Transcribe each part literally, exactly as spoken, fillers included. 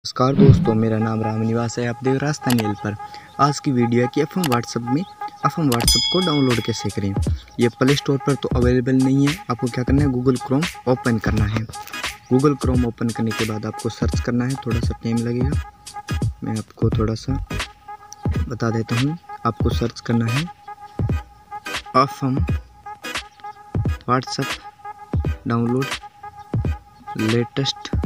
नमस्कार दोस्तों, मेरा नाम राम निवास है। आप देख राजस्थानी एल पर। आज की वीडियो है कि अब हम व्हाट्सएप में अब हम व्हाट्सएप को डाउनलोड कैसे करें। ये प्ले स्टोर पर तो अवेलेबल नहीं है। आपको क्या करना है, गूगल क्रोम ओपन करना है। गूगल क्रोम ओपन करने के बाद आपको सर्च करना है। थोड़ा सा टाइम लगेगा, मैं आपको थोड़ा सा बता देता हूँ। आपको सर्च करना है अब हम WhatsApp download latest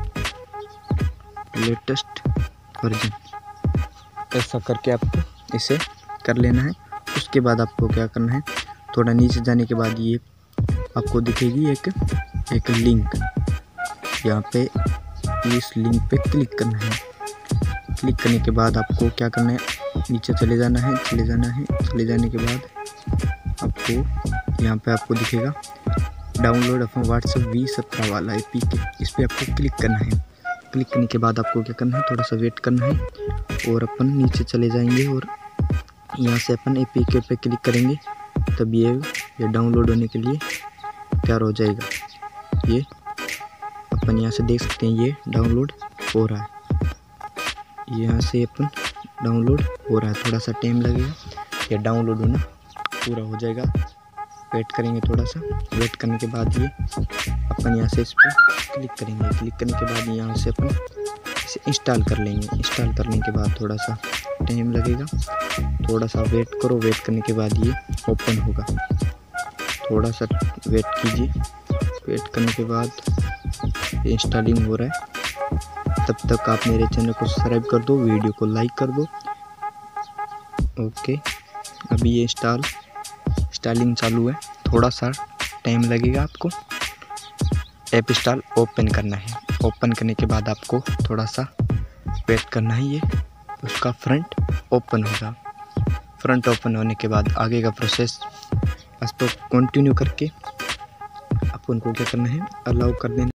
latest version, ऐसा करके आपको इसे कर लेना है। उसके बाद आपको क्या करना है, थोड़ा नीचे जाने के बाद ये आपको दिखेगी एक एक लिंक। यहाँ पे इस लिंक पे क्लिक करना है। क्लिक करने के बाद आपको क्या करना है, नीचे चले जाना है चले जाना है चले जाने के बाद आपको यहाँ पे आपको दिखेगा डाउनलोड अपना व्हाट्सएप वी सत्रह वाला ए पी के। इस पर आपको क्लिक करना है। क्लिक करने के बाद आपको क्या करना है, थोड़ा सा वेट करना है और अपन नीचे चले जाएंगे और यहाँ से अपन ए पी के पे क्लिक करेंगे। तब ये ये डाउनलोड होने के लिए तैयार हो जाएगा। ये अपन यहाँ से देख सकते हैं, ये डाउनलोड हो रहा है। यहाँ से अपन डाउनलोड हो रहा है, थोड़ा सा टाइम लगेगा। ये डाउनलोड होना पूरा हो जाएगा। वेट करेंगे थोड़ा सा। वेट करने के बाद ये अपन यहाँ से इस पर क्लिक करेंगे। क्लिक करने के बाद यहाँ से अपन इसे इंस्टॉल कर लेंगे। इंस्टॉल करने के बाद थोड़ा सा टाइम लगेगा, थोड़ा सा वेट करो। वेट करने के बाद ये ओपन होगा। थोड़ा सा वेट कीजिए। वेट करने के बाद इंस्टॉलिंग हो रहा है। तब तक आप मेरे चैनल को सब्सक्राइब कर दो, वीडियो को लाइक कर दो। ओके, अभी ये इंस्टॉल इंस्टॉलिंग चालू है। थोड़ा सा टाइम लगेगा। आपको ऐप इंस्टॉल ओपन करना है। ओपन करने के बाद आपको थोड़ा सा वेट करना है। ये उसका फ्रंट ओपन होगा। फ्रंट ओपन होने के बाद आगे का प्रोसेस इस पर कंटिन्यू करके अपन को क्या करना है, अलाउ कर देना।